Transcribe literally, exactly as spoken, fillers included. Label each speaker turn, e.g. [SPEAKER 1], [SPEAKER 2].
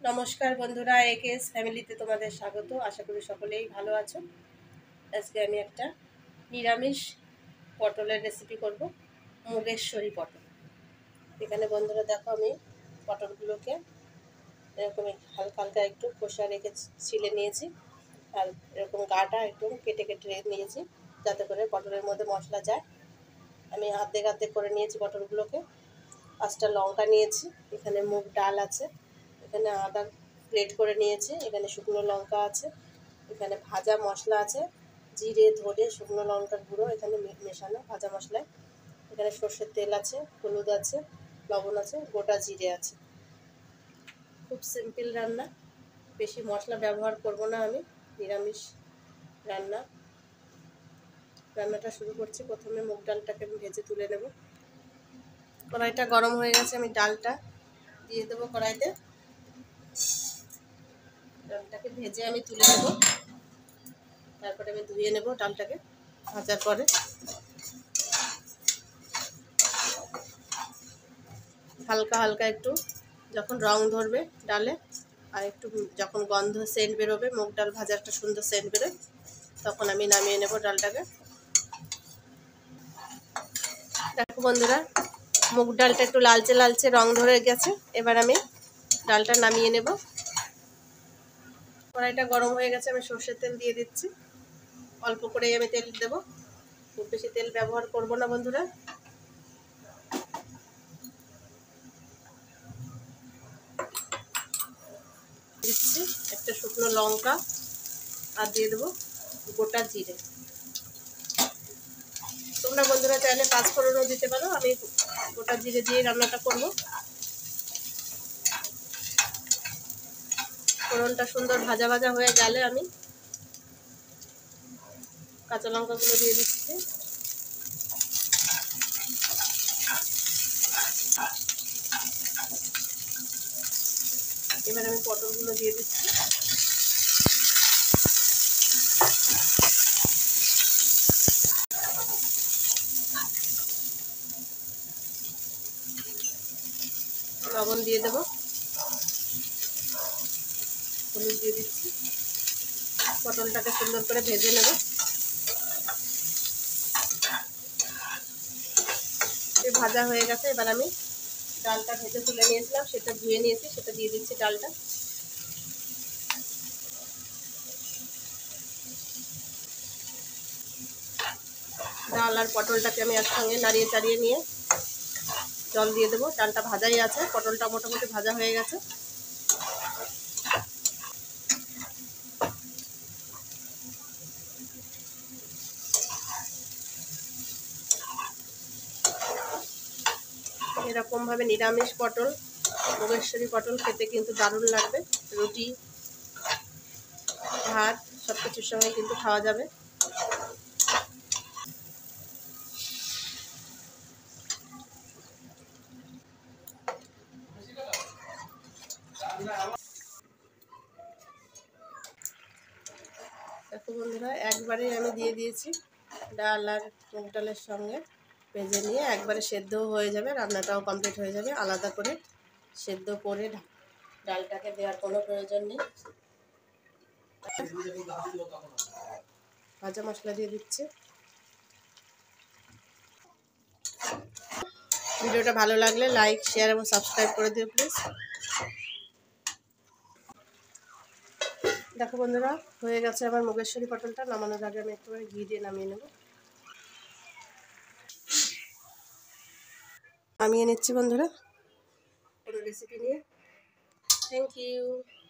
[SPEAKER 1] নমস্কার বন্ধুরা, একেএস ফ্যামিলিতে তোমাদের স্বাগত। আশা করি সকলেই ভালো আছো। আজকে আমি একটা নিরামিষ পটলের রেসিপি করব, মুগেশ্বরী পটল। এখানে বন্ধুরা দেখো, আমি পটলগুলোকে এরকম হালকা হালকা একটু খোসা রেখে ছিলে নিয়েছি, আর এরকম গাটা একটু কেটে কেটে নিয়েছি যাতে করে পটলের মধ্যে মশলা যায়। আমি আর্ধেক আর্ধেক করে নিয়েছি পটলগুলোকে। পাঁচটা লঙ্কা নিয়েছি, এখানে মুগ ডাল আছে, এখানে আদা গ্রেট করে নিয়েছি, এখানে শুকনো লঙ্কা আছে, এখানে ভাজা মশলা আছে, জিরে ধরে শুকনো লঙ্কার গুঁড়ো এখানে মেশানো ভাজা মশলায়, এখানে সর্ষের তেল আছে, হলুদ আছে, লবণ আছে, গোটা জিরে আছে। খুব সিম্পল রান্না, বেশি মশলা ব্যবহার করব না, আমি নিরামিষ রান্না। রান্নাটা শুরু করছি। প্রথমে মুগ ডালটাকে আমি ভেজে তুলে নেব। কড়াইটা গরম হয়ে গেছে, আমি ডালটা দিয়ে দেবো কড়াইতে। ডালটাকে ভেজে আমি তুলে নেব, তারপরে আমি ধুয়ে নেব ডালটাকে। ভাজার পরে হালকা হালকা একটু যখন রং ধরবে ডালে, আর একটু যখন গন্ধ সেন্ট বেরোবে, মুগ ডাল ভাজা একটা সুন্দর সেন্ট বেরোয়, তখন আমি নামিয়ে নেব ডালটাকে। দেখো বন্ধুরা, মুগ ডালটা একটু লালচে লালচে রং ধরে গেছে। এবার আমি ডালটা নামিয়ে নেব। কড়াইটা গরম হয়ে গেছে, আমি সর্ষের তেল দিয়ে দিচ্ছি। অল্প করেই আমি তেল দেব, খুব বেশি তেল ব্যবহার করব না বন্ধুরা। দিচ্ছি একটা শুকনো লঙ্কা, আর দিয়ে দেবো গোটা জিরে। তোমরা বন্ধুরা চাইলে পাঁচ ফোড়নও দিতে পারো, আমি গোটা জিরে দিয়ে রান্নাটা করব। ফোড়নটা সুন্দর ভাজা ভাজা হয়ে গেলে আমি কাঁচা লঙ্কাগুলো দিয়ে দিচ্ছি। এবার আমি পটলগুলো দিয়ে দিচ্ছি। লবণ দিয়ে দেবো, হলুদ দিয়ে দিচ্ছি। পটলটাকে সুন্দর করে ভেজে নেব। ভাজা হয়ে গেছে, এবার আমি ডালটা ভেজে তুলে নিয়েছিলাম, সেটা ধুয়ে নিয়েছি, সেটা দিয়ে দিচ্ছি ডালটা। ডাল আর পটলটাকে আমি একসঙ্গে নাড়িয়ে চাড়িয়ে নিয়ে জল দিয়ে দেবো। ডালটা ভাজাই আছে, পটলটা মোটামুটি ভাজা হয়ে গেছে। এরকমভাবে নিরামিষ পটল, মুগেশ্বরী পটল খেতে কিন্তু দারুণ লাগবে। রুটি, ভাত সব কিছুর সঙ্গে কিন্তু খাওয়া যাবে। দেখো বন্ধুরা, একবারেই আমি দিয়ে দিয়েছি ডাল আর মুগ ডালের সঙ্গে ভেজে নিয়ে, একবারে সেদ্ধও হয়ে যাবে, রান্নাটাও কমপ্লিট হয়ে যাবে। আলাদা করে সেদ্ধ করে ডালটাকে দেওয়ার কোনো প্রয়োজন নেই। ভাজা মশলা দিয়ে দিচ্ছি। ভিডিওটা ভালো লাগলে লাইক, শেয়ার এবং সাবস্ক্রাইব করে দিও প্লিজ। দেখো বন্ধুরা, হয়ে গেছে আমার মুগেশ্বরী পটলটা। নামানোর আগে আমি একটুখানি ঘি দিয়ে নামিয়ে নেব। নামিয়ে নিচ্ছি বন্ধুরা কোনো রেসিপি নিয়ে। Thank you.